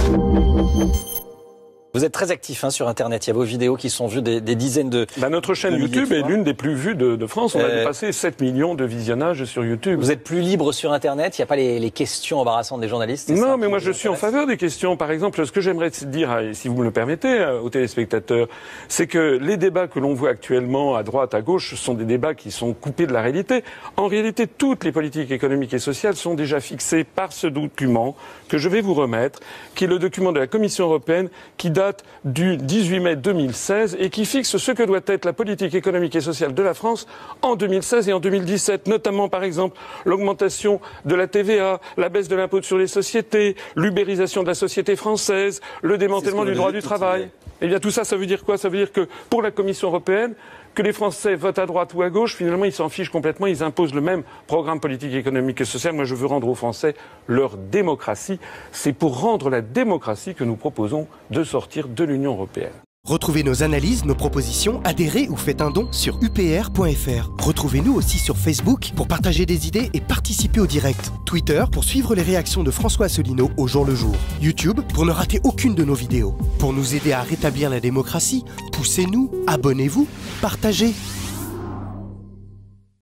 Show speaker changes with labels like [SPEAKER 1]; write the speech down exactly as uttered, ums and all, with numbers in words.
[SPEAKER 1] Vous êtes très actif hein, sur Internet. Il y a vos vidéos qui sont vues des, des dizaines de...
[SPEAKER 2] Bah, notre chaîne YouTube est l'une des plus vues de, de France. On euh... a dépassé sept millions de visionnages sur YouTube.
[SPEAKER 1] Vous êtes plus libre sur Internet. Il n'y a pas les, les questions embarrassantes des journalistes.
[SPEAKER 2] Non,
[SPEAKER 1] ça,
[SPEAKER 2] mais moi je suis en faveur des questions. Par exemple, ce que j'aimerais dire, si vous me le permettez, aux téléspectateurs, c'est que les débats que l'on voit actuellement à droite, à gauche, sont des débats qui sont coupés de la réalité. En réalité, toutes les politiques économiques et sociales sont déjà fixées par ce document que je vais vous remettre, qui est le document de la Commission européenne, qui date du dix-huit mai deux mille seize et qui fixe ce que doit être la politique économique et sociale de la France en deux mille seize et en deux mille dix-sept, notamment par exemple l'augmentation de la T V A, la baisse de l'impôt sur les sociétés, l'ubérisation de la société française, le démantèlement du droit du travail. Eh bien tout ça, ça veut dire quoi? Ça veut dire que pour la Commission européenne, que les Français votent à droite ou à gauche, finalement, ils s'en fichent complètement. Ils imposent le même programme politique, économique et social. Moi, je veux rendre aux Français leur démocratie. C'est pour rendre la démocratie que nous proposons de sortir de l'Union européenne.
[SPEAKER 3] Retrouvez nos analyses, nos propositions, adhérez ou faites un don sur U P R point F R. Retrouvez-nous aussi sur Facebook pour partager des idées et participer au direct. Twitter pour suivre les réactions de François Asselineau au jour le jour. YouTube pour ne rater aucune de nos vidéos. Pour nous aider à rétablir la démocratie, poussez-nous, abonnez-vous, partagez.